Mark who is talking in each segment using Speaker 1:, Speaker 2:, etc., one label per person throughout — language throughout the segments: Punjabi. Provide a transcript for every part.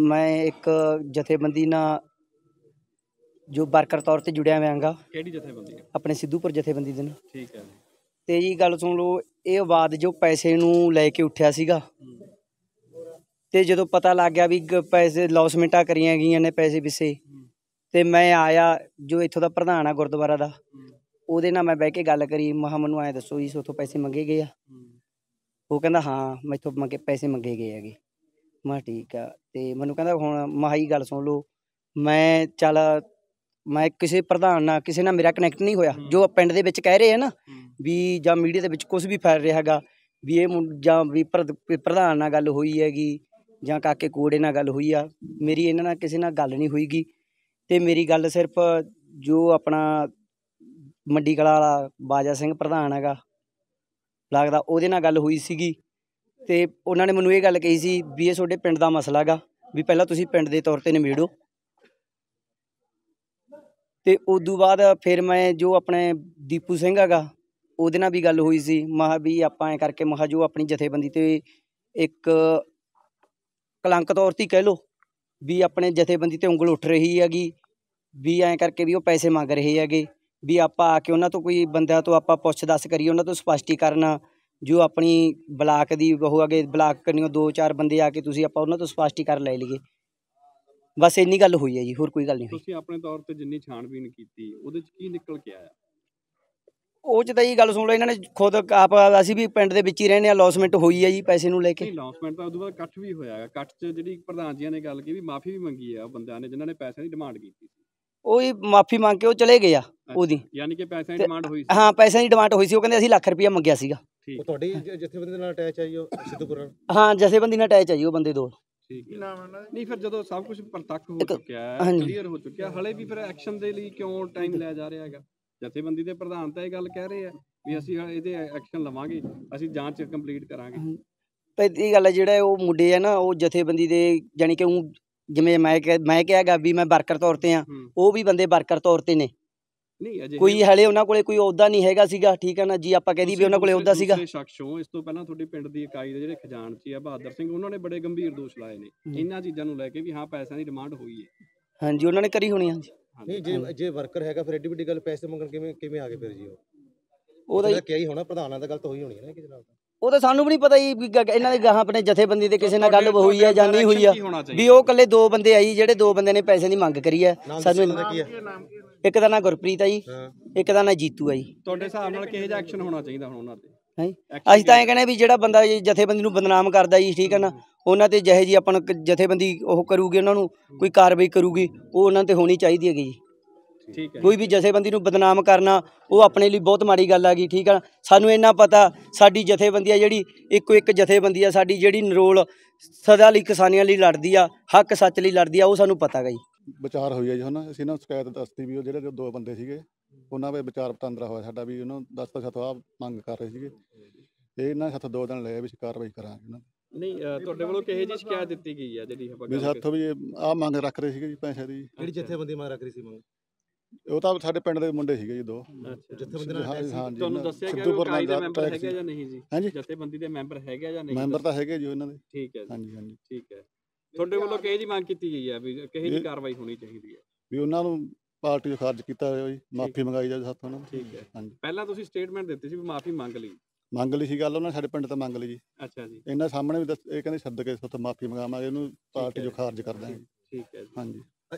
Speaker 1: मैं एक जथेबंदी ਨਾਲ ਜੋ ਵਰਕਰ ਤੌਰ ਤੇ ਜੁੜਿਆ ਹੋਇਆ ਗਾ।
Speaker 2: ਕਿਹੜੀ ਜਥੇਬੰਦੀ?
Speaker 1: ਆਪਣੇ ਸਿੱਧੂਪੁਰ ਜਥੇਬੰਦੀ ਦੇ ਨਾਲ।
Speaker 2: ਠੀਕ ਹੈ
Speaker 1: ਤੇ ਜੀ ਗੱਲ ਸੁਣ ਲਓ, ਇਹ ਆਵਾਜ਼ ਜੋ ਪੈਸੇ ਨੂੰ ਲੈ ਕੇ ਉੱਠਿਆ ਸੀਗਾ ਤੇ ਜਦੋਂ ਪਤਾ ਲੱਗ ਗਿਆ ਵੀ ਪੈਸੇ ਲੌਸਮੈਂਟਾਂ ਕਰੀਆਂ ਗਈਆਂ ਨੇ ਪੈਸੇ ਪਿੱਛੇ, ਤੇ ਮੈਂ ਆਇਆ ਜੋ ਇੱਥੋਂ ਦਾ ਪ੍ਰਧਾਨ ਆ ਗੁਰਦੁਆਰਾ ਦਾ, ਉਹਦੇ ਨਾਲ ਮੈਂ ਬਹਿ ਕੇ ਗੱਲ ਕਰੀ। ਮਹਾਂ ਮੈਨੂੰ ਐਂ ਦੱਸੋ ਜੀ ਉੱਥੋਂ ਪੈਸੇ ਮੰਗੇ ਗਏ ਆ? ਉਹ ਕਹਿੰਦਾ ਹਾਂ ਮੈਥੋਂ ਪੈਸੇ ਮੰਗੇ ਗਏ ਹੈਗੇ। ਮੈਂ ਠੀਕ ਆ। ਤੇ ਮੈਨੂੰ ਕਹਿੰਦਾ ਹੁਣ ਮਹਾ ਜੀ ਗੱਲ ਸੁਣ ਲਓ, ਮੈਂ ਕਿਸੇ ਪ੍ਰਧਾਨ ਨਾਲ ਕਿਸੇ ਨਾਲ ਮੇਰਾ ਕਨੈਕਟ ਨਹੀਂ ਹੋਇਆ। ਜੋ ਪਿੰਡ ਦੇ ਵਿੱਚ ਕਹਿ ਰਹੇ ਆ ਨਾ ਵੀ ਜਾਂ ਮੀਡੀਆ ਦੇ ਵਿੱਚ ਕੁਛ ਵੀ ਫੈਲ ਰਿਹਾ ਹੈਗਾ ਵੀ ਇਹ ਜਾਂ ਵੀ ਪ੍ਰਧਾਨ ਨਾਲ ਗੱਲ ਹੋਈ ਹੈਗੀ ਜਾਂ ਕਾਕੇ ਕੋੜੇ ਨਾਲ ਗੱਲ ਹੋਈ ਆ, ਮੇਰੀ ਇਹਨਾਂ ਨਾਲ ਕਿਸੇ ਨਾਲ ਗੱਲ ਨਹੀਂ ਹੋਈਗੀ। ਤੇ ਮੇਰੀ ਗੱਲ ਸਿਰਫ ਜੋ ਆਪਣਾ ਮੰਡੀ ਕਲਾਂ ਵਾਲਾ ਬਾਜਾ ਸਿੰਘ ਪ੍ਰਧਾਨ ਹੈਗਾ ਲੱਗਦਾ, ਉਹਦੇ ਨਾਲ ਗੱਲ ਹੋਈ ਸੀਗੀ। ਤੇ ਉਹਨਾਂ ਨੇ ਮੈਨੂੰ ਇਹ ਗੱਲ ਕਹੀ ਸੀ ਵੀ ਇਹ ਤੁਹਾਡੇ ਪਿੰਡ ਦਾ ਮਸਲਾ ਗਾ, ਵੀ ਪਹਿਲਾਂ ਤੁਸੀਂ ਪਿੰਡ ਦੇ ਤੌਰ ਤੇ ਨਿਬੇੜੋ। ਤੇ ਉਦੋਂ ਬਾਅਦ ਫਿਰ ਮੈਂ ਜੋ ਆਪਣੇ ਦੀਪੂ ਸਿੰਘ ਹੈਗਾ ਉਹਦੇ ਨਾਲ ਵੀ ਗੱਲ ਹੋਈ ਸੀ। ਮਹਾ ਵੀ ਆਪਾਂ ਐਂ ਕਰਕੇ ਮਹਾ ਜੋ ਆਪਣੀ ਜਥੇਬੰਦੀ ਤੇ ਇੱਕ ਕਲੰਕ ਤੌਰ ਤੇ ਕਹਿ ਲਓ ਵੀ ਆਪਣੇ ਜਥੇਬੰਦੀ ਤੇ ਉਂਗਲ ਉੱਠ ਰਹੀ ਹੈਗੀ, ਵੀ ਐਂ ਕਰਕੇ ਵੀ ਉਹ ਪੈਸੇ ਮੰਗ ਰਹੇ ਹੈਗੇ, ਵੀ ਆਪਾਂ ਆ ਕੇ ਉਹਨਾਂ ਤੋਂ ਕੋਈ ਬੰਦਿਆਂ ਤੋਂ ਆਪਾਂ ਪੁੱਛ ਦੱਸ ਕਰੀਏ, ਉਹਨਾਂ ਤੋਂ ਸਪਸ਼ਟੀਕਰਨ ਜੋ ਆਪਣੀ ਬਲਾਕ ਦੀ ਉਹ ਅੱਗੇ ਬਲਾਕ ਕਰਨੀਓ 2-4 ਬੰਦੇ ਆ ਕੇ ਤੁਸੀਂ ਆਪਾਂ ਉਹਨਾਂ ਤੋਂ ਸਪਸ਼ਟੀਕਰਨ ਲੈ ਲਈਏ। ਬਸ ਇੰਨੀ ਗੱਲ ਹੋਈ ਹੈ ਜੀ, ਹੋਰ ਕੋਈ ਗੱਲ ਨਹੀਂ ਹੋਈ।
Speaker 2: ਤੁਸੀਂ ਆਪਣੇ ਤੌਰ ਤੇ ਜਿੰਨੀ ਛਾਣਬੀਨ ਕੀਤੀ ਉਹਦੇ ਚ ਕੀ ਨਿਕਲ ਕੇ ਆਇਆ?
Speaker 1: ਉਹ 'ਚ ਤਾਂ ਇਹ ਗੱਲ ਸੁਣ ਲਓ, ਇਹਨਾਂ ਨੇ ਖੁਦ ਆਪ ਅਸੀਂ ਵੀ ਪਿੰਡ ਦੇ ਵਿੱਚ ਹੀ ਰਹਿੰਦੇ ਹਾਂ, ਲੌਸਮੈਂਟ ਹੋਈ ਹੈ ਜੀ ਪੈਸੇ ਨੂੰ ਲੈ ਕੇ।
Speaker 2: ਲੌਸਮੈਂਟ ਤਾਂ ਉਦੋਂ ਬਾਅਦ ਇਕੱਠ ਵੀ ਹੋਇਆ ਹੈ। ਇਕੱਠ 'ਚ ਜਿਹੜੀ ਪ੍ਰਧਾਨ ਜੀ ਨੇ ਗੱਲ ਕੀਤੀ, ਮਾਫੀ ਵੀ ਮੰਗੀ ਹੈ ਉਹ ਬੰਦਿਆਂ ਨੇ ਜਿਨ੍ਹਾਂ ਨੇ ਪੈਸਿਆਂ ਦੀ ਡਿਮਾਂਡ ਕੀਤੀ ਸੀ।
Speaker 1: ਉਹ ਹੀ ਮਾਫੀ ਮੰਗ ਕੇ ਉਹ ਚਲੇ ਗਏ ਆ ਉਹਦੀ,
Speaker 2: ਯਾਨੀ ਕਿ ਪੈਸਿਆਂ ਦੀ ਡਿਮਾਂਡ ਹੋਈ ਸੀ।
Speaker 1: ਹਾਂ ਪੈਸਿਆਂ ਦੀ ਡਿਮਾਂਡ ਹੋਈ ਸੀ। ਉਹ ਕਹਿੰਦੇ ਅਸੀਂ ਲੱਖ ਰੁਪਇਆ ਮੰਗਿਆ ਸੀਗਾ।
Speaker 3: ਉਹ ਤੁਹਾਡੀ ਜਥੇਬੰਦੀ ਨਾਲ ਅਟੈਚ ਹੈ ਜੀ ਉਹ ਸਿੱਧੂਪੁਰ ਨਾਲ?
Speaker 1: ਹਾਂ ਜਥੇਬੰਦੀ ਨਾਲ ਅਟੈਚ ਹੈ ਜੀ ਉਹ ਬੰਦੇ ਦੋ।
Speaker 2: ਠੀਕ ਹੈ। ਨਹੀਂ ਫਿਰ ਜਦੋਂ ਸਭ ਕੁਝ ਪ੍ਰਤੱਖ ਹੋ ਚੁੱਕਿਆ ਹੈ, ਕਲੀਅਰ ਹੋ ਚੁੱਕਿਆ, ਹਲੇ ਵੀ ਫਿਰ ਐਕਸ਼ਨ ਦੇ ਲਈ ਕਿਉਂ ਟਾਈਮ ਲਿਆ ਜਾ ਰਿਹਾ ਹੈਗਾ? ਜਥੇਬੰਦੀ ਦੇ ਪ੍ਰਧਾਨ ਤਾਂ ਇਹ ਗੱਲ ਕਹਿ ਰਹੇ ਆ ਵੀ ਅਸੀਂ ਇਹਦੇ ਐਕਸ਼ਨ ਲਵਾਂਗੇ, ਅਸੀਂ ਜਾਂਚ ਕੰਪਲੀਟ ਕਰਾਂਗੇ।
Speaker 1: ਪਹਿਲੀ ਗੱਲ ਹੈ ਜਿਹੜਾ ਉਹ ਮੁੰਡੇ ਆ ਨਾ ਉਹ ਜਥੇਬੰਦੀ ਦੇ ਜਾਣੀ ਕਿ ਉਹ ਜਿਵੇਂ ਮੈਂ ਕਿਹਾਗਾ ਵੀ ਮੈਂ ਵਰਕਰ ਤੌਰ ਤੇ ਆ, ਉਹ ਵੀ ਬੰਦੇ ਵਰਕਰ ਤੌਰ ਤੇ ਨੇ। ਕੋਈ ਹਲੇ ਉਹਨਾਂ ਕੋਲੇ ਕੋਈ ਅਹੁਦਾ ਨਹੀਂ ਹੈਗਾ ਸੀਗਾ, ਠੀਕ ਹੈ ਨਾ ਜੀ, ਆਪਾਂ ਕਹਿ ਦਈਏ ਵੀ ਉਹਨਾਂ ਕੋਲੇ ਅਹੁਦਾ ਸੀਗਾ।
Speaker 2: ਸ਼ਖਸ ਹੋ ਇਸ ਤੋਂ ਪਹਿਲਾਂ ਤੁਹਾਡੇ ਪਿੰਡ ਦੀ ਇਕਾਈ ਦੇ ਜਿਹੜੇ ਖਜ਼ਾਨਚੀ ਆ ਬਹਾਦਰ ਸਿੰਘ, ਉਹਨਾਂ ਨੇ ਬੜੇ ਗੰਭੀਰ ਦੋਸ਼ ਲਾਏ ਨੇ ਇਹਨਾਂ ਚੀਜ਼ਾਂ ਨੂੰ ਲੈ ਕੇ ਵੀ ਹਾਂ ਪੈਸਿਆਂ ਦੀ ਡਿਮਾਂਡ ਹੋਈ ਹੈ।
Speaker 1: ਹਾਂਜੀ ਉਹਨਾਂ ਨੇ ਕਰੀ ਹੋਣੀ। ਹਾਂਜੀ
Speaker 3: ਨਹੀਂ ਜੇ ਵਰਕਰ ਹੈਗਾ ਫਿਰ ਐਡੀ ਵੱਡੀ ਗੱਲ ਪੈਸੇ ਮੰਗਣ ਕਿਵੇਂ ਆ ਗਏ ਫਿਰ ਜੀ? ਉਹਦਾ ਕਿਹਾ ਹੀ ਹੋਣਾ, ਪ੍ਰਧਾਨਾਂ ਦਾ ਗੱਲ ਤਾਂ ਹੋਈ ਹੋਣੀ ਹੈ ਨਾ ਕਿਸੇ ਨਾਲ। ਉਹ
Speaker 1: ਤਾਂ ਸਾਨੂੰ ਵੀ ਨਹੀਂ ਪਤਾ ਜੀ ਇਹਨਾਂ ਦੇ ਗਾਹਾਂ ਆਪਣੇ ਜਥੇਬੰਦੀ ਦੇ ਕਿਸੇ ਨਾਲ ਗੱਲ ਹੋਈ ਹੈ ਜਾਂ ਨਹੀਂ ਹੋਈ ਆ, ਵੀ ਉਹ ਇਕੱਲੇ 2 ਬੰਦੇ ਆਈ ਜਿਹੜੇ 2 ਬੰਦੇ ਨੇ ਪੈਸੇ ਦੀ ਮੰਗ ਕਰੀ ਹੈ। ਸਾਨੂੰ ਇੱਕ ਦਾ ਨਾਂ ਗੁਰਪ੍ਰੀਤ ਆ ਜੀ, ਇੱਕ ਦਾ ਨਾਂ ਜੀਤੂ ਆ ਜੀ।
Speaker 2: ਤੁਹਾਡੇ ਹਿਸਾਬ ਨਾਲ ਕਿਹੋ ਜਿਹਾ ਐਕਸ਼ਨ ਹੋਣਾ ਚਾਹੀਦਾ ਹੁਣ ਉਹਨਾਂ ਤੇ?
Speaker 1: ਅਸੀਂ ਤਾਂ ਐਂ ਕਹਿੰਦੇ ਵੀ ਜਿਹੜਾ ਬੰਦਾ ਜਥੇਬੰਦੀ ਨੂੰ ਬਦਨਾਮ ਕਰਦਾ ਜੀ, ਠੀਕ ਹੈ ਨਾ, ਉਹਨਾਂ ਤੇ ਜਿਹੇ ਜੀ ਆਪਾਂ ਨੂੰ ਜਥੇਬੰਦੀ ਉਹ ਕਰੂਗੀ, ਉਹਨਾਂ ਨੂੰ ਕੋਈ ਕਾਰਵਾਈ ਕਰੂਗੀ, ਉਹ ਉਹਨਾਂ ਤੇ ਹੋਣੀ ਚਾਹੀਦੀ ਹੈਗੀ ਜੀ।
Speaker 2: ਠੀਕ ਹੈ।
Speaker 1: ਕੋਈ ਵੀ ਜਥੇਬੰਦੀ ਨੂੰ ਬਦਨਾਮ ਕਰਨਾ ਉਹ ਆਪਣੇ ਲਈ ਬਹੁਤ ਮਾੜੀ ਗੱਲ ਹੈਗੀ, ਠੀਕ ਹੈ। ਸਾਨੂੰ ਇੰਨਾ ਪਤਾ ਸਾਡੀ ਜਥੇਬੰਦੀ ਆ ਜਿਹੜੀ ਇੱਕੋ ਇੱਕ ਜਥੇਬੰਦੀ ਆ ਸਾਡੀ, ਜਿਹੜੀ ਨਰੋਲ ਸਦਾ ਲਈ ਕਿਸਾਨੀਆਂ ਲਈ ਲੜਦੀ ਆ, ਹੱਕ ਸੱਚ ਲਈ ਲੜਦੀ ਆ, ਉਹ ਸਾਨੂੰ ਪਤਾ ਗਾ ਜੀ।
Speaker 4: ਵਿਚਾਰ ਹੋਈ ਹੈ ਜੀ ਹੁਣ ਅਸੀਂ ਨਾ ਸ਼ਿਕਾਇਤ ਦੱਸਤੀ ਵੀ ਉਹ ਜਿਹੜੇ 2 ਬੰਦੇ ਸੀਗੇ ਉਹਨਾਂ ਦੇ ਵਿਚਾਰ ਵਟਾਂਦਰਾ ਹੋਇਆ ਸਾਡਾ, ਵੀ ਉਹਨੂੰ 10 ਸਾਥੋਂ ਆਹ ਮੰਗ ਕਰ ਰਹੇ ਸੀਗੇ, ਇਹ ਇਹਨਾਂ ਸਾਥੋਂ 2 ਦਿਨ ਲਏ ਵੀ ਕਾਰਵਾਈ ਕਰਾਂਗੇ ਉਹਨਾਂ।
Speaker 2: ਨਹੀਂ ਤੁਹਾਡੇ ਵੱਲੋਂ ਕਿਹੋ ਜਿਹੀ ਸ਼ਿਕਾਇਤ ਦਿੱਤੀ ਗਈ ਹੈ ਜਿਹੜੀ
Speaker 4: ਵੀ ਸਾਥੋਂ ਵੀ ਆਹ ਮੰਗ ਰੱਖ ਰਹੇ ਸੀਗੇ ਜੀ ਪੈਸੇ ਦੀ?
Speaker 3: ਕਿਹੜੀ ਜਥੇਬੰਦੀ ਮੰਗ ਰੱਖ ਰਹੀ ਸੀ ਮੰਗ?
Speaker 4: ਉਹ ਤਾਂ ਸਾਡੇ ਪਿੰਡ ਦੇ ਮੁੰਡੇ ਸੀਗੇ ਜੀ 2।
Speaker 3: ਜਥੇਬੰਦੀ ਨਾਲ
Speaker 2: ਤੁਹਾਨੂੰ ਦੱਸਿਆ ਗਿਆ ਉਹ ਇਕਾਈ ਦੇ ਮੈਂਬਰ ਹੈਗੇ ਜਾਂ ਨਹੀਂ ਜੀ?
Speaker 4: ਹਾਂਜੀ
Speaker 2: ਜਥੇਬੰਦੀ ਦੇ ਮੈਂਬਰ ਹੈਗੇ ਜਾਂ ਨਹੀਂ?
Speaker 4: ਮੈਂਬਰ ਤਾਂ ਹੈਗੇ ਜੀ ਉਹਨਾਂ ਦੇ।
Speaker 2: ਠੀਕ ਹੈ।
Speaker 4: ਹਾਂਜੀ ਹਾਂਜੀ
Speaker 2: ਠੀਕ ਹੈ। ਤੁਹਾਡੇ ਵੱਲੋਂ ਕਿਹੋ ਜਿਹੀ ਮੰਗ ਕੀਤੀ ਗਈ ਹੈ ਵੀ ਕਿਹੋ ਜਿਹੀ ਕਾਰਵਾਈ ਹੋਣੀ ਚਾਹੀਦੀ ਹੈ?
Speaker 4: ਵੀ ਉਹਨਾਂ ਨੂੰ ਪਾਰਟੀ ਤੋਂ ਖਾਰਜ ਕੀਤਾ ਹੋਇਆ ਜੀ, ਮਾਫੀ ਮੰਗਾਈ ਜਾਵੇ ਸਾਥੋਂ ਉਹਨਾਂ ਨੂੰ।
Speaker 2: ਠੀਕ ਹੈ।
Speaker 4: ਹਾਂਜੀ
Speaker 2: ਪਹਿਲਾਂ ਤੁਸੀਂ ਸਟੇਟਮੈਂਟ ਦਿੱਤੀ ਸੀ ਵੀ ਮਾਫੀ ਮੰਗ ਲਈ
Speaker 4: ਸੀ ਗੱਲ, ਉਹਨਾਂ ਸਾਡੇ ਪਿੰਡ ਤੋਂ ਮੰਗ ਲਈ ਜੀ।
Speaker 2: ਅੱਛਾ ਜੀ।
Speaker 4: ਇਹਨਾਂ ਸਾਹਮਣੇ ਵੀ ਇਹ ਕਹਿੰਦੇ ਸੱਦ ਕੇ ਸਾਥੋਂ ਮਾਫੀ ਮੰਗਾਵਾਂਗੇ, ਇਹਨੂੰ ਪਾਰਟੀ ਤੋਂ ਖਾਰਜ ਕਰ ਦਾਂਗੇ।
Speaker 2: ਠੀਕ ਹੈ।
Speaker 4: ਹਾਂਜੀ।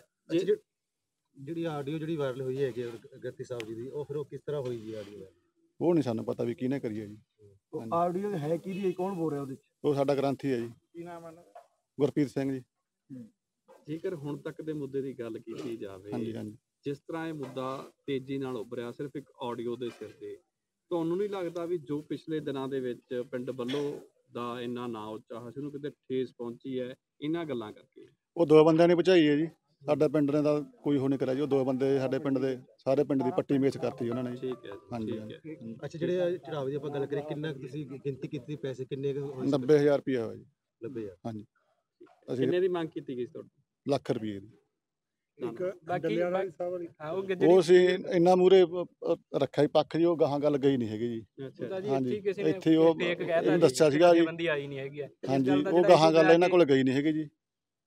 Speaker 3: ਜਿਹੜੀ ਆਡੀਓ ਜਿਹੜੀ ਵਾਇਰਲ ਹੋਈ ਹੈਗੀ ਗੱਤੀ ਸਾਹਿਬ ਜੀ ਦੀ, ਉਹ ਫਿਰ ਉਹ ਕਿਸ ਤਰ੍ਹਾਂ ਹੋਈ ਜੀ ਆਡੀਓ?
Speaker 4: ਉਹ ਨਹੀਂ ਸਾਨੂੰ ਪਤਾ ਵੀ ਕਿਹਨੇ ਕਰੀ ਹੈ ਜੀ।
Speaker 3: ਆਡੀਓ ਹੈ ਕਿਹਦੀ, ਕੌਣ ਬੋਲ ਰਿਹਾ ਉਹਦੇ ਵਿੱਚ?
Speaker 4: ਉਹ ਸਾਡਾ ਗ੍ਰੰਥੀ ਹੈ ਜੀ।
Speaker 3: ਕੀ ਨਾਮ ਹੈ?
Speaker 4: ਗੁਰਪ੍ਰੀਤ ਸਿੰਘ ਜੀ।
Speaker 2: ਜੇਕਰ ਹੁਣ ਤੱਕ ਦੇ ਮੁੱਦੇ ਦੀ ਗੱਲ ਕੀਤੀ ਜਾਵੇ,
Speaker 4: ਹਾਂਜੀ ਹਾਂਜੀ,
Speaker 2: ਜਿਸ ਤਰ੍ਹਾਂ ਇਹ ਮੁੱਦਾ ਤੇਜ਼ੀ ਨਾਲ ਉੱਭਰਿਆ ਸਿਰਫ ਇੱਕ ਆਡੀਓ ਦੇ ਸਿਰ ਤੇ, ਤੁਹਾਨੂੰ ਨਹੀਂ ਲੱਗਦਾ ਵੀ ਜੋ ਪਿਛਲੇ ਦਿਨਾਂ ਦੇ ਵਿੱਚ ਪਿੰਡ ਵੱਲੋਂ ਦਾ ਇੰਨਾ ਨਾਂ ਉੱਚਾ ਸੀ ਉਹਨੂੰ ਕਿਤੇ ਠੇਸ ਪਹੁੰਚੀ ਹੈ ਇਹਨਾਂ ਗੱਲਾਂ ਕਰਕੇ?
Speaker 4: ਉਹ 2 ਬੰਦਿਆਂ ਨੇ ਭਜਾਈ ਹੈ ਜੀ, ਸਾਡਾ ਪਿੰਡ ਨੇ ਤਾਂ ਕੋਈ ਹੋ ਨਹੀਂ ਕਰਿਆ ਜੀ। ਉਹ 2 ਬੰਦੇ ਸਾਡੇ ਪਿੰਡ ਦੇ ਸਾਰੇ ਪਿੰਡ ਦੀ ਪੱਟੀ ਮੇਚ ਕਰਤੀ ਉਹਨਾਂ ਨੇ।
Speaker 2: ਠੀਕ ਹੈ।
Speaker 4: ਹਾਂਜੀ।
Speaker 3: ਅੱਛਾ ਜਿਹੜੇ ਚੜਾਵੇ ਦੀ ਆਪਾਂ ਗੱਲ ਕਰੀਏ, ਕਿੰਨਾ ਤੁਸੀਂ ਗਿਣਤੀ ਕੀਤੀ ਪੈਸੇ ਕਿੰਨੇ?
Speaker 4: 90,000 ਰੁਪਇਆ ਹੋਇਆ ਜੀ।
Speaker 3: 90,000।
Speaker 4: ਹਾਂਜੀ।
Speaker 2: ਅਸੀਂ ਕਿੰਨੇ ਦੀ ਮੰਗ ਕੀਤੀ ਗਈ ਤੁਹਾਡੀ?
Speaker 4: ਲੱਖ ਰੁਪਏ ਦੀ।
Speaker 2: ਉਹ
Speaker 4: ਸੀ ਇੰਨਾ ਮੂਰੇ ਰੱਖਿਆ ਹੀ ਪੱਖ ਜੀ, ਉਹ ਗਾਹਾਂ ਗੱਲ ਗਈ ਨਹੀਂ ਹੈਗੀ ਜੀ। ਹਾਂਜੀ ਇੱਥੇ ਉਹ ਇਹਨੂੰ ਦੱਸਿਆ ਸੀਗਾ ਜੀ। ਹਾਂਜੀ ਉਹ ਗਾਹਾਂ ਗੱਲ ਇਹਨਾਂ ਕੋਲ ਗਈ ਨਹੀਂ ਹੈਗੀ ਜੀ।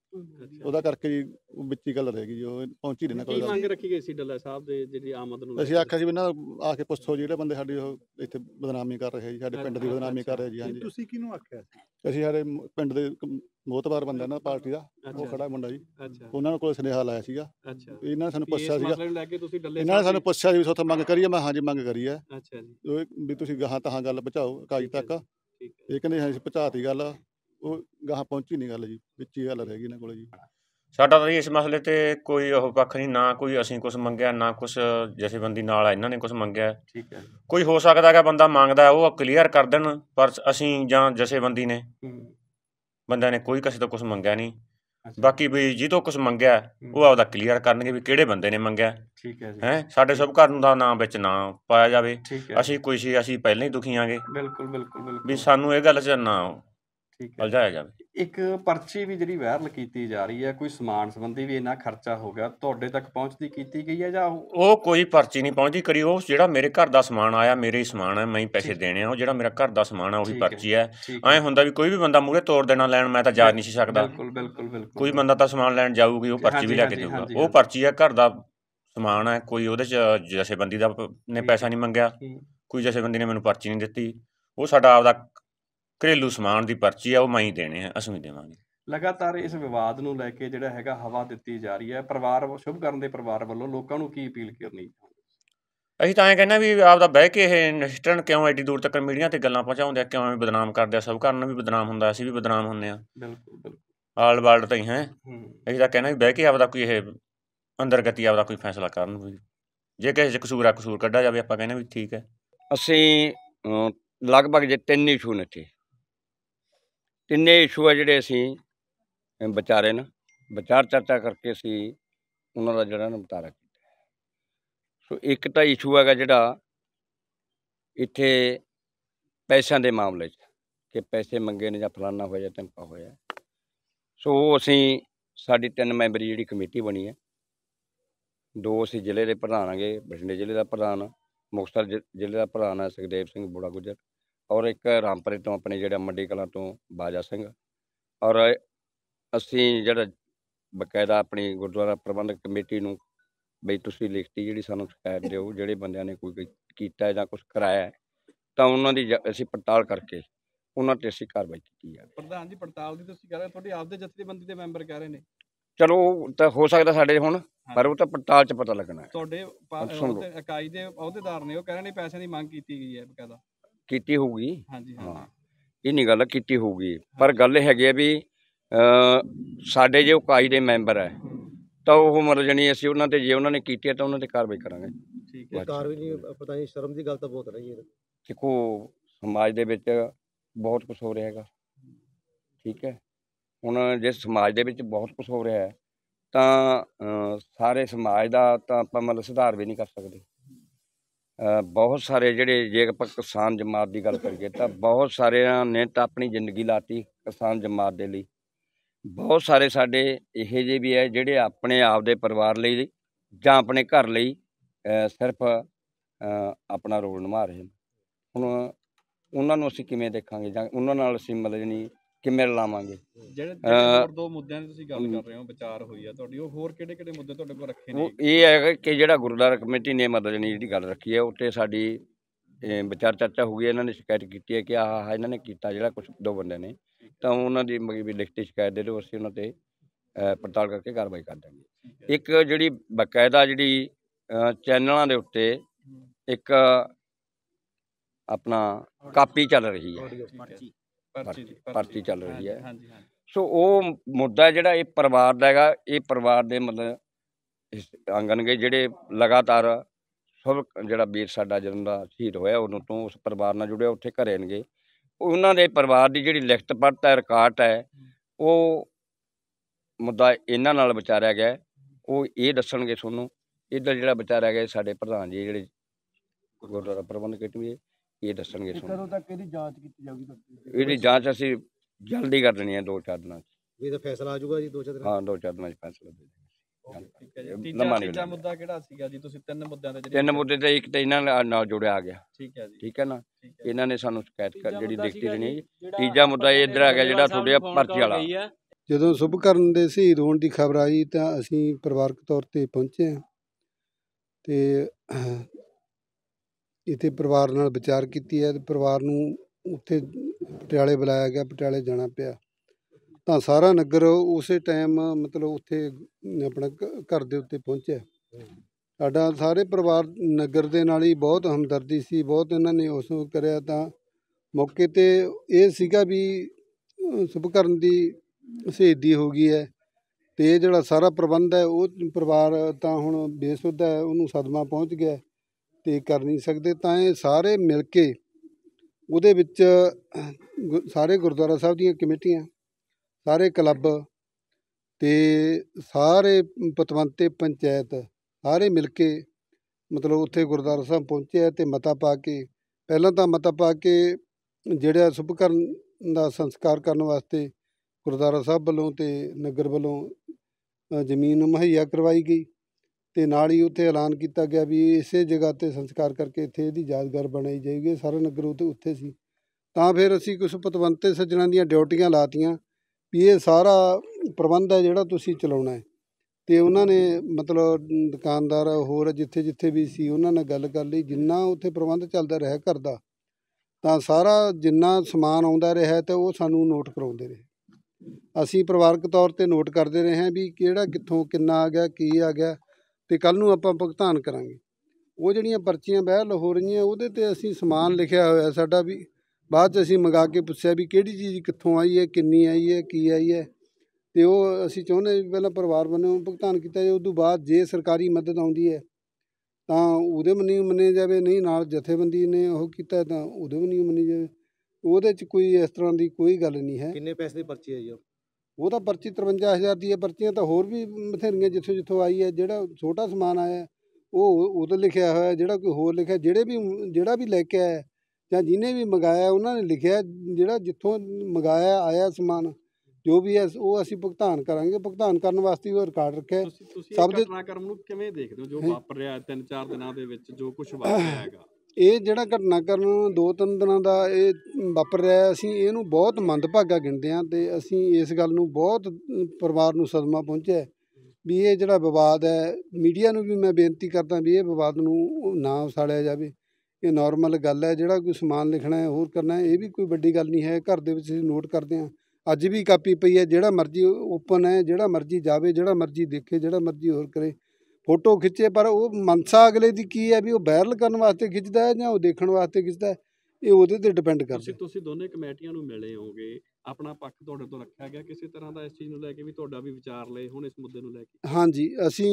Speaker 4: ਉਹਦਾ ਕਰਕੇ ਜੀ ਉਹ ਵਿੱਚ ਹੀ ਗੱਲ ਰਹਿ ਗਈ, ਉਹ ਪਹੁੰਚੀ ਨਹੀਂ ਨਾ
Speaker 2: ਕੀ
Speaker 4: ਕੋਲ।
Speaker 2: ਮੰਗ ਰੱਖੀ ਗਈ ਸੀ ਡੱਲਾ ਸਾਹਿਬ ਦੇ ਜਿਹੜੀ ਆਮਦ ਨੂੰ?
Speaker 4: ਅਸੀਂ ਆਖਿਆ ਸੀ ਵੀ ਨਾ ਆ ਕੇ ਪੁੱਛੋ ਜਿਹੜੇ ਬੰਦੇ ਸਾਡੀ ਉਹ ਇੱਥੇ ਬਦਨਾਮੀ ਕਰ ਰਹੇ ਜੀ, ਸਾਡੇ ਪਿੰਡ ਦੀ ਬਦਨਾਮੀ ਕਰ ਰਹੇ ਜੀ। ਹਾਂਜੀ,
Speaker 3: ਤੁਸੀਂ ਕਿਹਨੂੰ ਆਖਿਆ ਸੀ?
Speaker 4: ਅਸੀਂ ਸਾਡੇ ਪਿੰਡ ਦੇ ਮੋਹਤਬਾਰ ਬੰਦਾ ਨਾ ਪਾਰਟੀ ਦਾ, ਉਹ ਖੜਾ ਮੁੰਡਾ ਜੀ, ਉਹਨਾਂ ਕੋਲ ਸੁਨੇਹਾ ਲਾਇਆ ਸੀਗਾ। ਇਹਨਾਂ ਨੇ ਸਾਨੂੰ ਪੁੱਛਿਆ ਸੀਗਾ, ਇਹਨਾਂ ਨੇ ਸਾਨੂੰ ਪੁੱਛਿਆ ਸੀ ਵੀ ਉੱਥੇ ਮੰਗ ਕਰੀਏ। ਮੈਂ ਹਾਂਜੀ ਮੰਗ ਕਰੀ ਹੈ ਵੀ ਤੁਸੀਂ ਗਾਹਾਂ ਤਹਾਂ ਗੱਲ ਪਹੁੰਚਾਓ ਇਕਾਈ ਤੱਕ। ਇਹ ਕਹਿੰਦੇ ਅਸੀਂ ਪਹੁੰਚਾਤੀ ਗੱਲ, ਉਹ ਗਾਹਾਂ ਪਹੁੰਚੀ ਨਹੀਂ ਗੱਲ ਜੀ, ਵਿੱਚ ਹੀ ਗੱਲ ਰਹਿ ਗਈ ਇਹਨਾਂ ਕੋਲ ਜੀ।
Speaker 5: ਸਾਡਾ ਤਾਂ ਇਸ ਮਸਲੇ ਤੇ ਕੋਈ ਉਹ ਪੱਖ ਨਹੀਂ, ਨਾ ਕੋਈ ਅਸੀਂ ਕੁਛ ਮੰਗਿਆ, ਨਾ ਕੁਛ ਜਥੇਬੰਦੀ ਨਾਲ ਆ ਇਹਨਾਂ ਨੇ ਕੁਛ ਮੰਗਿਆ।
Speaker 2: ਠੀਕ ਹੈ,
Speaker 5: ਕੋਈ ਹੋ ਸਕਦਾ ਕਿ ਬੰਦਾ ਮੰਗਦਾ ਉਹ ਕਲੀਅਰ ਕਰ ਦੇਣ, ਪਰ ਅਸੀਂ ਜਾਂ ਜਥੇਬੰਦੀ ਨੇ ਬੰਦਿਆਂ ਨੇ ਕੋਈ ਕਿਸੇ ਤੋਂ ਕੁਛ ਮੰਗਿਆ ਨਹੀਂ। ਬਾਕੀ ਵੀ ਜਿਹਤੋਂ ਕੁਛ ਮੰਗਿਆ ਉਹ ਆਪਦਾ ਕਲੀਅਰ ਕਰਨਗੇ ਵੀ ਕਿਹੜੇ ਬੰਦੇ ਨੇ ਮੰਗਿਆ।
Speaker 2: ਠੀਕ ਹੈ ਜੀ,
Speaker 5: ਹੈ ਸਾਡੇ ਸਭ ਘਰ ਦਾ ਨਾਮ ਵਿੱਚ ਨਾ ਪਾਇਆ ਜਾਵੇ।
Speaker 2: ਠੀਕ ਹੈ,
Speaker 5: ਅਸੀਂ ਕੋਈ ਸੀ ਅਸੀਂ ਪਹਿਲਾਂ ਹੀ ਦੁਖੀ ਆਂਗੇ
Speaker 2: ਬਿਲਕੁਲ ਬਿਲਕੁਲ ਬਿਲਕੁਲ
Speaker 5: ਵੀ ਸਾਨੂੰ ਇਹ ਗੱਲ 'ਚ ਨਾ
Speaker 2: ਠੀਕ ਹੈ।
Speaker 5: ਉਲਝਾਇਆ ਜਾਵੇ।
Speaker 2: ਇੱਕ ਪਰਚੀ ਵੀ ਜਿਹੜੀ ਵਾਇਰਲ ਕੀਤੀ ਜਾ ਰਹੀ ਹੈ, ਕੋਈ ਸਮਾਨ ਸੰਬੰਧੀ ਵੀ ਇੰਨਾ ਖਰਚਾ ਹੋ ਗਿਆ, ਤੁਹਾਡੇ ਤੱਕ ਪਹੁੰਚਦੀ ਕੀਤੀ ਗਈ ਹੈ ਜਾਂ
Speaker 5: ਉਹ ਕੋਈ ਪਰਚੀ ਨਹੀਂ ਪਹੁੰਚਦੀ ਕਰੀ। ਉਹ ਜਿਹੜਾ ਮੇਰੇ ਘਰ ਦਾ ਸਮਾਨ ਆਇਆ ਮੇਰੇ ਹੀ ਸਮਾਨ ਹੈ, ਮੈਂ ਹੀ ਪੈਸੇ ਦੇਣੇ ਆ। ਉਹ ਜਿਹੜਾ ਮੇਰਾ ਘਰ ਦਾ ਸਮਾਨ ਆ ਉਹੀ ਪਰਚੀ ਹੈ। ਐਂ ਹੁੰਦਾ ਵੀ ਕੋਈ ਵੀ ਬੰਦਾ ਮੂਹਰੇ ਤੋੜ ਦੇਣਾ ਲੈਣ, ਮੈਂ ਤਾਂ ਜਾ ਨਹੀਂ ਸੀ ਸਕਦਾ।
Speaker 2: ਬਿਲਕੁਲ ਬਿਲਕੁਲ ਬਿਲਕੁਲ
Speaker 5: ਕੋਈ ਬੰਦਾ ਤਾਂ ਸਮਾਨ ਲੈਣ ਜਾਊਗੀ, ਉਹ ਪਰਚੀ ਵੀ ਲੈ ਕੇ ਦੇਊਗਾ। ਉਹ ਪਰਚੀ ਹੈ, ਘਰ ਦਾ ਸਮਾਨ ਹੈ, ਕੋਈ ਉਹਦੇ 'ਚ ਜਥੇਬੰਦੀ ਦਾ ਨੇ ਪੈਸਾ ਨਹੀਂ ਮੰਗਿਆ, ਕੋਈ ਜਥੇਬੰਦੀ ਨੇ ਮੈਨੂੰ ਪਰਚੀ ਨਹੀਂ ਦਿੱਤੀ। ਉਹ ਸਾਡਾ ਆਪਦਾ ਘਰੇਲੂ ਸਮਾਨ ਦੀ ਪਰਚੀ ਆ, ਉਹ ਮੈਂ ਹੀ ਦੇਣੇ ਆ, ਅਸੀਂ ਵੀ ਦੇਵਾਂਗੇ।
Speaker 2: ਲਗਾਤਾਰ ਇਸ ਵਿਵਾਦ ਨੂੰ ਲੈ ਕੇ ਜਿਹੜਾ ਹੈਗਾ ਹਵਾ ਦਿੱਤੀ ਜਾ ਰਹੀ ਹੈ। ਪਰਿਵਾਰ ਸ਼ੁਭਕਰਨ ਦੇ ਪਰਿਵਾਰ ਵੱਲੋਂ ਲੋਕਾਂ ਨੂੰ ਕੀ ਅਪੀਲ ਕਰਨੀ?
Speaker 5: ਅਸੀਂ ਤਾਂ ਐਂ ਕਹਿੰਦੇ ਵੀ ਆਪਦਾ ਬਹਿ ਕੇ ਇਹ ਨਿਸ਼ਟਣ ਕਿਉਂ ਐਡੀ ਦੂਰ ਤੱਕ ਮੀਡੀਆ 'ਤੇ ਗੱਲਾਂ ਪਹੁੰਚਾਉਂਦੇ ਆ, ਕਿਉਂ ਐਵੇਂ ਬਦਨਾਮ ਕਰਦੇ ਆ। ਸਭ ਘਰ ਵੀ ਬਦਨਾਮ ਹੁੰਦਾ, ਅਸੀਂ ਵੀ ਬਦਨਾਮ ਹੁੰਦੇ ਹਾਂ।
Speaker 2: ਬਿਲਕੁਲ ਬਿਲਕੁਲ
Speaker 5: ਆਲ ਵਰਲਡ ਤਾਂ ਹੀ ਹੈ। ਅਸੀਂ ਤਾਂ ਕਹਿੰਦੇ ਵੀ ਬਹਿ ਕੇ ਆਪਦਾ ਕੋਈ ਇਹ ਅੰਦਰਗਤੀ ਆਪਦਾ ਕੋਈ ਫੈਸਲਾ ਕਰਨ ਵੀ, ਜੇ ਕਿਸੇ 'ਚ ਕਸੂਰ ਆ ਕਸੂਰ ਕੱਢਿਆ ਜਾਵੇ। ਆਪਾਂ ਕਹਿੰਦੇ ਵੀ ਠੀਕ ਹੈ।
Speaker 6: ਅਸੀਂ ਲਗਭਗ ਜੇ 3 ਇਸ਼ੂ ਨੇ ਇੱਥੇ, 3 ਇਸ਼ੂ ਆ ਜਿਹੜੇ ਅਸੀਂ ਵਿਚਾਰੇ ਨਾ ਵਿਚਾਰ ਚਰਚਾ ਕਰਕੇ ਅਸੀਂ ਉਹਨਾਂ ਦਾ ਜਿਹੜਾ ਨਿਪਟਾਰਾ ਕੀਤਾ। ਸੋ ਇੱਕ ਤਾਂ ਇਸ਼ੂ ਹੈਗਾ ਜਿਹੜਾ ਇੱਥੇ ਪੈਸਿਆਂ ਦੇ ਮਾਮਲੇ 'ਚ, ਕਿ ਪੈਸੇ ਮੰਗੇ ਨੇ ਜਾਂ ਫਲਾਨਾ ਹੋਇਆ ਜਾਂ ਧਮਕਾ ਹੋਇਆ। ਸੋ ਅਸੀਂ ਸਾਡੀ 3 ਮੈਂਬਰੀ ਜਿਹੜੀ ਕਮੇਟੀ ਬਣੀ ਹੈ, 2 ਅਸੀਂ ਜ਼ਿਲ੍ਹੇ ਦੇ ਪ੍ਰਧਾਨ ਆਂਗੇ, ਬਠਿੰਡੇ ਜ਼ਿਲ੍ਹੇ ਦਾ ਪ੍ਰਧਾਨ, ਮੁਕਤਸਰ ਜ਼ਿਲ੍ਹੇ ਦਾ ਪ੍ਰਧਾਨ ਹੈ ਸੁਖਦੇਵ ਸਿੰਘ ਬੋੜਾ ਗੁੱਜਰ, ਔਰ ਇੱਕ ਰਾਮਪੁਰੇ ਤੋਂ ਆਪਣੇ ਜਿਹੜਾ ਮੰਡੀ ਕਲਾਂ ਤੋਂ ਬਾਜਾ ਸਿੰਘ। ਔਰ ਅਸੀਂ ਜਿਹੜਾ ਬਕਾਇਦਾ ਆਪਣੀ ਗੁਰਦੁਆਰਾ ਪ੍ਰਬੰਧਕ ਕਮੇਟੀ ਨੂੰ ਬਈ ਤੁਸੀਂ ਲਿਖਤੀ ਜਿਹੜੀ ਸਾਨੂੰ ਸ਼ਿਕਾਇਤ ਦਿਓ, ਜਿਹੜੇ ਬੰਦਿਆਂ ਨੇ ਕੋਈ ਕੀਤਾ ਜਾਂ ਕੁਛ ਕਰਾਇਆ ਤਾਂ ਉਹਨਾਂ ਦੀ ਅਸੀਂ ਪੜਤਾਲ ਕਰਕੇ ਉਹਨਾਂ 'ਤੇ ਅਸੀਂ ਕਾਰਵਾਈ ਕੀਤੀ ਜਾਵੇ।
Speaker 2: ਪ੍ਰਧਾਨ ਜੀ, ਪੜਤਾਲ ਦੀ ਤੁਸੀਂ ਕਹਿ ਰਹੇ, ਤੁਹਾਡੀ ਆਪਦੇ ਜਥੇਬੰਦੀ ਦੇ ਮੈਂਬਰ ਕਹਿ ਰਹੇ ਨੇ।
Speaker 6: ਚਲੋ ਤਾਂ ਹੋ ਸਕਦਾ ਸਾਡੇ ਹੁਣ, ਪਰ ਉਹ ਤਾਂ ਪੜਤਾਲ 'ਚ ਪਤਾ ਲੱਗਣਾ ਹੈ।
Speaker 2: ਤੁਹਾਡੇ ਇਕਾਈ ਦੇ ਅਹੁਦੇਦਾਰ ਨੇ, ਉਹ ਕਹਿ ਰਹੇ ਨੇ ਪੈਸਿਆਂ ਦੀ ਮੰਗ ਕੀਤੀ ਗਈ ਹੈ ਬਕਾਇਦਾ।
Speaker 6: ਕੀਤੀ ਹੋਊਗੀ,
Speaker 2: ਹਾਂਜੀ
Speaker 6: ਹਾਂ, ਇਹ ਨਹੀਂ ਗੱਲ ਕੀਤੀ ਹੋਊਗੀ, ਪਰ ਗੱਲ ਇਹ ਹੈਗੀ ਹੈ ਵੀ ਸਾਡੇ ਜੇ ਇਕਾਈ ਦੇ ਮੈਂਬਰ ਹੈ ਤਾਂ ਉਹ ਮਤਲਬ ਜਾਣੀ ਅਸੀਂ ਉਹਨਾਂ 'ਤੇ ਜੇ ਉਹਨਾਂ ਨੇ ਕੀਤੀ ਹੈ ਤਾਂ ਉਹਨਾਂ 'ਤੇ ਕਾਰਵਾਈ ਕਰਾਂਗੇ।
Speaker 2: ਠੀਕ ਹੈ,
Speaker 3: ਕਾਰਵਾਈ ਨਹੀਂ ਪਤਾ ਨਹੀਂ, ਸ਼ਰਮ ਦੀ ਗੱਲ ਤਾਂ ਬਹੁਤ ਰਹੀ ਹੈ।
Speaker 6: ਦੇਖੋ ਸਮਾਜ ਦੇ ਵਿੱਚ ਬਹੁਤ ਕੁਛ ਹੋ ਰਿਹਾ ਹੈਗਾ, ਠੀਕ ਹੈ। ਹੁਣ ਜੇ ਸਮਾਜ ਦੇ ਵਿੱਚ ਬਹੁਤ ਕੁਛ ਹੋ ਰਿਹਾ ਹੈ ਤਾਂ ਸਾਰੇ ਸਮਾਜ ਦਾ ਤਾਂ ਆਪਾਂ ਮਤਲਬ ਸੁਧਾਰ ਵੀ ਨਹੀਂ ਕਰ ਸਕਦੇ। ਬਹੁਤ ਸਾਰੇ ਜਿਹੜੇ, ਜੇ ਆਪਾਂ ਕਿਸਾਨ ਜਮਾਤ ਦੀ ਗੱਲ ਕਰੀਏ ਤਾਂ ਬਹੁਤ ਸਾਰਿਆਂ ਨੇ ਤਾਂ ਆਪਣੀ ਜ਼ਿੰਦਗੀ ਲਾਤੀ ਕਿਸਾਨ ਜਮਾਤ ਦੇ ਲਈ। ਬਹੁਤ ਸਾਰੇ ਸਾਡੇ ਇਹੋ ਜਿਹੇ ਵੀ ਹੈ ਜਿਹੜੇ ਆਪਣੇ ਆਪ ਦੇ ਪਰਿਵਾਰ ਲਈ ਜਾਂ ਆਪਣੇ ਘਰ ਲਈ ਸਿਰਫ ਆਪਣਾ ਰੋਲ ਨਿਭਾ ਰਹੇ ਨੇ। ਹੁਣ ਉਹਨਾਂ ਨੂੰ ਅਸੀਂ ਕਿਵੇਂ ਦੇਖਾਂਗੇ ਜਾਂ ਉਹਨਾਂ ਨਾਲ ਅਸੀਂ ਮਤਲਬ ਨਹੀਂ ਕਿਵੇਂ ਲਾਵਾਂਗੇ?
Speaker 2: ਜਿਹੜੇ ਹੋਰ 2 ਮੁੱਦਿਆਂ ਦੀ ਤੁਸੀਂ ਗੱਲ ਕਰ ਰਹੇ ਹੋ, ਵਿਚਾਰ ਹੋਈ ਆ ਤੁਹਾਡੀ, ਉਹ ਹੋਰ ਕਿਹੜੇ ਮੁੱਦੇ ਤੁਹਾਡੇ ਕੋਲ ਰੱਖੇ ਨੇ?
Speaker 6: ਇਹ ਹੈਗਾ ਕਿ ਜਿਹੜਾ ਗੁਰਦੁਆਰਾ ਕਮੇਟੀ ਨੇ ਮਤਲਬ ਨਹੀਂ ਜਿਹੜੀ ਗੱਲ ਰੱਖੀ ਹੈ, ਉੱਤੇ ਸਾਡੀ ਵਿਚਾਰ ਚਰਚਾ ਹੋ ਗਈ। ਇਹਨਾਂ ਨੇ ਸ਼ਿਕਾਇਤ ਕੀਤੀ ਹੈ ਕਿ ਆਹ ਇਹਨਾਂ ਨੇ ਕੀਤਾ ਜਿਹੜਾ ਕੁਛ 2 ਬੰਦੇ ਨੇ, ਤਾਂ ਉਹਨਾਂ ਦੀ ਵੀ ਲਿਖਤੀ ਸ਼ਿਕਾਇਤ ਦੇ ਦਿਓ, ਅਸੀਂ ਉਹਨਾਂ 'ਤੇ ਪੜਤਾਲ ਕਰਕੇ ਕਾਰਵਾਈ ਕਰ ਦਾਂਗੇ। ਇੱਕ ਜਿਹੜੀ ਬਾਕਾਇਦਾ ਜਿਹੜੀ ਚੈਨਲਾਂ ਦੇ ਉੱਤੇ ਇੱਕ ਆਪਣਾ ਕਾਪੀ ਚੱਲ ਰਹੀ ਹੈ, ਪਰਚੀ ਚੱਲ ਰਹੀ ਹੈ। ਸੋ ਉਹ ਮੁੱਦਾ ਜਿਹੜਾ ਇਹ ਪਰਿਵਾਰ ਦਾ ਹੈਗਾ, ਇਹ ਪਰਿਵਾਰ ਦੇ ਮਤਲਬ ਆਂਗਣਗੇ ਜਿਹੜੇ ਲਗਾਤਾਰ ਸਭ ਜਿਹੜਾ ਵੀਰ ਸਾਡਾ ਜਦੋਂ ਦਾ ਸ਼ਹੀਦ ਹੋਇਆ ਉਦੋਂ ਤੋਂ ਉਸ ਪਰਿਵਾਰ ਨਾਲ ਜੁੜਿਆ, ਉੱਥੇ ਘਰੇ ਨੇਗੇ। ਉਹਨਾਂ ਦੇ ਪਰਿਵਾਰ ਦੀ ਜਿਹੜੀ ਲਿਖਤ ਪੜ੍ਹਤ ਹੈ, ਰਿਕਾਰਡ ਹੈ, ਉਹ ਮੁੱਦਾ ਇਹਨਾਂ ਨਾਲ ਵਿਚਾਰਿਆ ਗਿਆ। ਉਹ ਇਹ ਦੱਸਣਗੇ ਤੁਹਾਨੂੰ। ਇੱਧਰ ਜਿਹੜਾ ਵਿਚਾਰਿਆ ਗਿਆ ਸਾਡੇ ਪ੍ਰਧਾਨ ਜੀ ਜਿਹੜੇ ਗੁਰਦੁਆਰਾ ਪ੍ਰਬੰਧਕ ਕਮੇਟੀ, ਇਹ ਦੱਸਣਗੇ ਤੁਹਾਨੂੰ।
Speaker 3: ਕਦੋਂ ਤੱਕ ਇਹਦੀ ਜਾਂਚ ਕੀਤੀ ਜਾਊਗੀ?
Speaker 6: ਇਹਦੀ ਜਾਂਚ ਅਸੀਂ ਜਲਦੀ ਕਰ ਦੇਣੀ ਹੈ, 2-4 ਦਿਨਾਂ 'ਚ।
Speaker 3: ਇਹਦਾ ਫੈਸਲਾ ਆ ਜਾਊਗਾ ਜੀ 2-4 ਦਿਨਾਂ?
Speaker 6: ਹਾਂ, 2-4 ਦਿਨਾਂ 'ਚ ਫੈਸਲਾ ਦੇ
Speaker 2: ਦੇਣਗੇ। ਤੀਜਾ ਮੁੱਦਾ ਕਿਹੜਾ ਸੀਗਾ ਜੀ? ਤੁਸੀਂ 3 ਮੁੱਦਿਆਂ ਤੇ
Speaker 6: 3 ਮੁੱਦੇ ਤੇ ਇੱਕ ਤੇ ਇਹਨਾਂ ਨਾਲ ਜੁੜਿਆ ਆ ਗਿਆ।
Speaker 2: ਠੀਕ ਹੈ ਜੀ,
Speaker 6: ਠੀਕ ਹੈ ਨਾ। ਇਹਨਾਂ ਨੇ ਸਾਨੂੰ ਸ਼ਿਕਾਇਤ ਜਿਹੜੀ ਲਿਖਤੀ ਦੇਣੀ। ਤੀਜਾ ਮੁੱਦਾ ਇਹ ਇੱਧਰ ਆ ਗਿਆ ਜਿਹੜਾ ਤੁਹਾਡੇ ਪਰਚੀ ਵਾਲਾ।
Speaker 7: ਜਦੋਂ ਸੁਭਕਰਨ ਦੇ ਸ਼ਹੀਦ ਹੋਣ ਦੀ ਖਬਰ ਆਈ ਤਾਂ ਅਸੀਂ ਪਰਿਵਾਰਕ ਤੌਰ 'ਤੇ ਪਹੁੰਚੇ ਹਾਂ ਅਤੇ ਇੱਥੇ ਪਰਿਵਾਰ ਨਾਲ ਵਿਚਾਰ ਕੀਤੀ ਹੈ ਅਤੇ ਪਰਿਵਾਰ ਨੂੰ ਉੱਥੇ ਪਟਿਆਲੇ ਬੁਲਾਇਆ ਗਿਆ, ਪਟਿਆਲੇ ਜਾਣਾ ਪਿਆ। ਤਾਂ ਸਾਰਾ ਨਗਰ ਉਸੇ ਟਾਈਮ ਮਤਲਬ ਉੱਥੇ ਆਪਣਾ ਘਰ ਦੇ ਉੱਤੇ ਪਹੁੰਚਿਆ। ਸਾਡਾ ਸਾਰੇ ਪਰਿਵਾਰ ਨਗਰ ਦੇ ਨਾਲ ਹੀ ਬਹੁਤ ਹਮਦਰਦੀ ਸੀ, ਬਹੁਤ ਇਹਨਾਂ ਨੇ ਉਸ ਨੂੰ ਕਰਿਆ। ਤਾਂ ਮੌਕੇ 'ਤੇ ਇਹ ਸੀਗਾ ਵੀ ਸੁਭਕਰਨ ਦੀ ਸ਼ਹੀਦੀ ਹੋ ਗਈ ਹੈ ਅਤੇ ਇਹ ਜਿਹੜਾ ਸਾਰਾ ਪ੍ਰਬੰਧ ਹੈ ਉਹ ਪਰਿਵਾਰ ਤਾਂ ਹੁਣ ਬੇਸੁੱਧ ਹੈ, ਉਹਨੂੰ ਸਦਮਾ ਪਹੁੰਚ ਗਿਆ ਅਤੇ ਕਰ ਨਹੀਂ ਸਕਦੇ। ਤਾਂ ਇਹ ਸਾਰੇ ਮਿਲ ਕੇ ਉਹਦੇ ਵਿੱਚ ਸਾਰੇ ਗੁਰਦੁਆਰਾ ਸਾਹਿਬ ਦੀਆਂ ਕਮੇਟੀਆਂ, ਸਾਰੇ ਕਲੱਬ ਅਤੇ ਸਾਰੇ ਪਤਵੰਤੇ ਪੰਚਾਇਤ ਸਾਰੇ ਮਿਲ ਕੇ ਮਤਲਬ ਉੱਥੇ ਗੁਰਦੁਆਰਾ ਸਾਹਿਬ ਪਹੁੰਚੇ ਅਤੇ ਮਤਾ ਪਾ ਕੇ, ਪਹਿਲਾਂ ਤਾਂ ਮਤਾ ਪਾ ਕੇ ਜਿਹੜਾ ਸੁਭਕਰਨ ਦਾ ਸੰਸਕਾਰ ਕਰਨ ਵਾਸਤੇ ਗੁਰਦੁਆਰਾ ਸਾਹਿਬ ਵੱਲੋਂ ਅਤੇ ਨਗਰ ਵੱਲੋਂ ਜ਼ਮੀਨ ਮੁਹੱਈਆ ਕਰਵਾਈ ਗਈ ਅਤੇ ਨਾਲ ਹੀ ਉੱਥੇ ਐਲਾਨ ਕੀਤਾ ਗਿਆ ਵੀ ਇਸੇ ਜਗ੍ਹਾ 'ਤੇ ਸੰਸਕਾਰ ਕਰਕੇ ਇੱਥੇ ਇਹਦੀ ਯਾਦਗਾਰ ਬਣਾਈ ਜਾਏਗੀ। ਸਾਰਾ ਨਗਰ ਉੱਥੇ ਸੀ। ਤਾਂ ਫਿਰ ਅਸੀਂ ਕੁਛ ਪਤਵੰਤੇ ਸੱਜਣਾਂ ਦੀਆਂ ਡਿਊਟੀਆਂ ਲਾਤੀਆਂ ਵੀ ਇਹ ਸਾਰਾ ਪ੍ਰਬੰਧ ਹੈ ਜਿਹੜਾ ਤੁਸੀਂ ਚਲਾਉਣਾ ਹੈ। ਅਤੇ ਉਹਨਾਂ ਨੇ ਮਤਲਬ ਦੁਕਾਨਦਾਰ ਹੋਰ ਜਿੱਥੇ ਜਿੱਥੇ ਵੀ ਸੀ ਉਹਨਾਂ ਨਾਲ ਗੱਲ ਕਰ ਲਈ। ਜਿੰਨਾ ਉੱਥੇ ਪ੍ਰਬੰਧ ਚੱਲਦਾ ਰਿਹਾ ਘਰ ਦਾ, ਤਾਂ ਸਾਰਾ ਜਿੰਨਾ ਸਮਾਨ ਆਉਂਦਾ ਰਿਹਾ ਤਾਂ ਉਹ ਸਾਨੂੰ ਨੋਟ ਕਰਾਉਂਦੇ ਰਹੇ। ਅਸੀਂ ਪਰਿਵਾਰਕ ਤੌਰ 'ਤੇ ਨੋਟ ਕਰਦੇ ਰਹੇ ਹਾਂ ਵੀ ਕਿਹੜਾ ਕਿੱਥੋਂ ਕਿੰਨਾ ਆ ਗਿਆ, ਕੀ ਆ ਗਿਆ, ਅਤੇ ਕੱਲ੍ਹ ਨੂੰ ਆਪਾਂ ਭੁਗਤਾਨ ਕਰਾਂਗੇ। ਉਹ ਜਿਹੜੀਆਂ ਪਰਚੀਆਂ ਵਾਇਰਲ ਹੋ ਰਹੀਆਂ ਉਹਦੇ 'ਤੇ ਅਸੀਂ ਸਮਾਨ ਲਿਖਿਆ ਹੋਇਆ ਸਾਡਾ ਵੀ। ਬਾਅਦ 'ਚ ਅਸੀਂ ਮੰਗਾ ਕੇ ਪੁੱਛਿਆ ਵੀ ਕਿਹੜੀ ਚੀਜ਼ ਕਿੱਥੋਂ ਆਈ ਹੈ, ਕਿੰਨੀ ਆਈ ਹੈ, ਕੀ ਆਈ ਹੈ, ਅਤੇ ਉਹ ਅਸੀਂ ਚਾਹੁੰਦੇ ਵੀ ਪਹਿਲਾਂ ਪਰਿਵਾਰ ਵੱਲੋਂ ਭੁਗਤਾਨ ਕੀਤਾ ਜਾਵੇ। ਉਸ ਤੋਂ ਬਾਅਦ ਜੇ ਸਰਕਾਰੀ ਮਦਦ ਆਉਂਦੀ ਹੈ ਤਾਂ ਉਹਦੇ ਵੀ ਮੰਨਿਆ ਜਾਵੇ, ਨਹੀਂ ਨਾਲ ਜਥੇਬੰਦੀ ਨੇ ਉਹ ਕੀਤਾ ਤਾਂ ਉਹਦੇ ਵੀ ਨਹੀਂ ਮੰਨੀ ਜਾਵੇ। ਉਹਦੇ 'ਚ ਕੋਈ ਇਸ ਤਰ੍ਹਾਂ ਦੀ ਕੋਈ ਗੱਲ ਨਹੀਂ ਹੈ।
Speaker 3: ਕਿੰਨੇ ਪੈਸੇ ਦੀ ਪਰਚੀ ਹੈ ਜੀ
Speaker 7: ਉਹ ਤਾਂ ਪਰਚੀ 53,000 ਦੀ ਹੈ। ਪਰਚੀਆਂ ਤਾਂ ਹੋਰ ਵੀ ਬਥੇਰੀਆਂ ਜਿੱਥੋਂ ਜਿੱਥੋਂ ਆਈ ਹੈ। ਜਿਹੜਾ ਛੋਟਾ ਸਮਾਨ ਆਇਆ ਉਹ ਉਦੋਂ ਲਿਖਿਆ ਹੋਇਆ, ਜਿਹੜਾ ਕੋਈ ਹੋਰ ਲਿਖਿਆ, ਜਿਹੜਾ ਵੀ ਲੈ ਕੇ ਆਇਆ ਜਾਂ ਜਿਹਨੇ ਵੀ ਮੰਗਾਇਆ ਉਹਨਾਂ ਨੇ ਲਿਖਿਆ ਜਿਹੜਾ ਜਿੱਥੋਂ ਮੰਗਾਇਆ ਆਇਆ ਸਮਾਨ ਜੋ ਵੀ ਹੈ ਉਹ ਅਸੀਂ ਭੁਗਤਾਨ ਕਰਾਂਗੇ। ਭੁਗਤਾਨ ਕਰਨ ਵਾਸਤੇ ਉਹ ਰਿਕਾਰਡ ਰੱਖਿਆ।
Speaker 2: ਤੁਸੀਂ ਘਟਨਾਕ੍ਰਮ ਨੂੰ ਕਿਵੇਂ ਦੇਖਦੇ ਹੋ ਜੋ ਵਾਪਰਿਆ 3-4 ਦਿਨਾਂ ਦੇ ਵਿੱਚ ਜੋ ਕੁਝ ਵਾਪਰਿਆ ਹੈਗਾ?
Speaker 7: ਇਹ ਜਿਹੜਾ ਘਟਨਾਕ੍ਰਮ 2-3 ਦਿਨਾਂ ਦਾ ਇਹ ਵਾਪਰ ਰਿਹਾ, ਅਸੀਂ ਇਹਨੂੰ ਬਹੁਤ ਮੰਦਭਾਗਾ ਗਿਣਦੇ ਹਾਂ ਅਤੇ ਅਸੀਂ ਇਸ ਗੱਲ ਨੂੰ ਬਹੁਤ ਪਰਿਵਾਰ ਨੂੰ ਸਦਮਾ ਪਹੁੰਚਿਆ ਵੀ ਇਹ ਜਿਹੜਾ ਵਿਵਾਦ ਹੈ, ਮੀਡੀਆ ਨੂੰ ਵੀ ਮੈਂ ਬੇਨਤੀ ਕਰਦਾ ਵੀ ਇਹ ਵਿਵਾਦ ਨੂੰ ਨਾ ਉਸਾਲਿਆ ਜਾਵੇ। ਇਹ ਨੋਰਮਲ ਗੱਲ ਹੈ। ਜਿਹੜਾ ਕੋਈ ਸਮਾਨ ਲਿਖਣਾ ਹੈ, ਹੋਰ ਕਰਨਾ ਹੈ, ਇਹ ਵੀ ਕੋਈ ਵੱਡੀ ਗੱਲ ਨਹੀਂ ਹੈ। ਘਰ ਦੇ ਵਿੱਚ ਅਸੀਂ ਨੋਟ ਕਰਦੇ ਹਾਂ, ਅੱਜ ਵੀ ਕਾਪੀ ਪਈ ਹੈ। ਜਿਹੜਾ ਮਰਜ਼ੀ ਓਪਨ ਹੈ, ਜਿਹੜਾ ਮਰਜ਼ੀ ਜਾਵੇ, ਜਿਹੜਾ ਮਰਜ਼ੀ ਦੇਖੇ, ਜਿਹੜਾ ਮਰਜ਼ੀ ਹੋਰ ਕਰੇ, ਫੋਟੋ ਖਿੱਚੇ। ਪਰ ਉਹ ਮਨਸਾ ਅਗਲੇ ਦੀ ਕੀ ਹੈ ਵੀ ਉਹ ਵਾਇਰਲ ਕਰਨ ਵਾਸਤੇ ਖਿੱਚਦਾ ਹੈ ਜਾਂ ਉਹ ਦੇਖਣ ਵਾਸਤੇ ਖਿੱਚਦਾ ਹੈ, ਇਹ ਉਹਦੇ 'ਤੇ ਡਿਪੈਂਡ ਕਰਦਾ।
Speaker 2: ਤੁਸੀਂ ਦੋਨੇ ਕਮੇਟੀਆਂ ਨੂੰ ਮਿਲੇ ਹੋਗੇ, ਆਪਣਾ ਪੱਖ ਤੁਹਾਡੇ ਤੋਂ ਰੱਖਿਆ ਗਿਆ ਕਿਸੇ ਤਰ੍ਹਾਂ ਦਾ ਇਸ ਚੀਜ਼ ਨੂੰ ਲੈ ਕੇ ਵੀ ਤੁਹਾਡਾ ਵੀ ਵਿਚਾਰ ਲਏ ਹੁਣ ਇਸ ਮੁੱਦੇ ਨੂੰ ਲੈ ਕੇ?
Speaker 7: ਹਾਂਜੀ,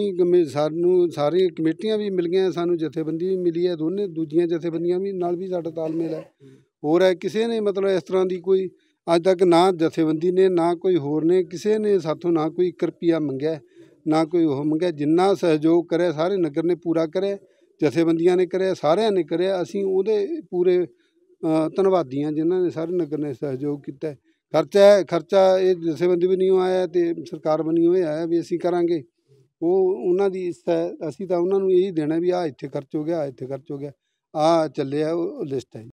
Speaker 7: ਸਾਨੂੰ ਸਾਰੀਆਂ ਕਮੇਟੀਆਂ ਵੀ ਮਿਲ ਗਈਆਂ, ਸਾਨੂੰ ਜਥੇਬੰਦੀ ਵੀ ਮਿਲੀ ਹੈ, ਦੋਨੇ ਦੂਜੀਆਂ ਜਥੇਬੰਦੀਆਂ ਵੀ ਨਾਲ ਵੀ ਸਾਡਾ ਤਾਲਮੇਲ ਹੈ। ਹੋਰ ਹੈ ਕਿਸੇ ਨੇ ਮਤਲਬ ਇਸ ਤਰ੍ਹਾਂ ਦੀ ਕੋਈ ਅੱਜ ਤੱਕ ਨਾ ਜਥੇਬੰਦੀ ਨੇ ਨਾ ਕੋਈ ਹੋਰ ਨੇ ਕਿਸੇ ਨੇ ਸਾਥੋਂ ਨਾ ਕੋਈ 1 ਰੁਪਈਆ ਮੰਗਿਆ, ਨਾ ਕੋਈ ਉਹ ਮੰਗਿਆ। ਜਿੰਨਾ ਸਹਿਯੋਗ ਕਰਿਆ ਸਾਰੇ ਨਗਰ ਨੇ ਪੂਰਾ ਕਰਿਆ, ਜਥੇਬੰਦੀਆਂ ਨੇ ਕਰਿਆ, ਸਾਰਿਆਂ ਨੇ ਕਰਿਆ। ਅਸੀਂ ਉਹਦੇ ਪੂਰੇ ਧੰਨਵਾਦੀ ਹਾਂ ਜਿਨ੍ਹਾਂ ਨੇ ਸਾਰੇ ਨਗਰ ਨੇ ਸਹਿਯੋਗ ਕੀਤਾ। ਖਰਚਾ ਇਹ ਜਥੇਬੰਦੀ ਵੀ ਨਹੀਂ ਆਇਆ ਅਤੇ ਸਰਕਾਰ ਵੱਲੋਂ ਇਹ ਆਇਆ ਵੀ ਅਸੀਂ ਕਰਾਂਗੇ। ਉਹ ਉਹਨਾਂ ਦੀ ਇੱਛਾ ਹੈ, ਅਸੀਂ ਤਾਂ ਉਹਨਾਂ ਨੂੰ ਇਹੀ ਦੇਣਾ ਵੀ ਆਹ ਇੱਥੇ ਖਰਚ ਹੋ ਗਿਆ, ਆਹ ਇੱਥੇ ਖਰਚ ਹੋ ਗਿਆ, ਆਹ ਚੱਲਿਆ ਉਹ ਲਿਸਟ ਹੈ।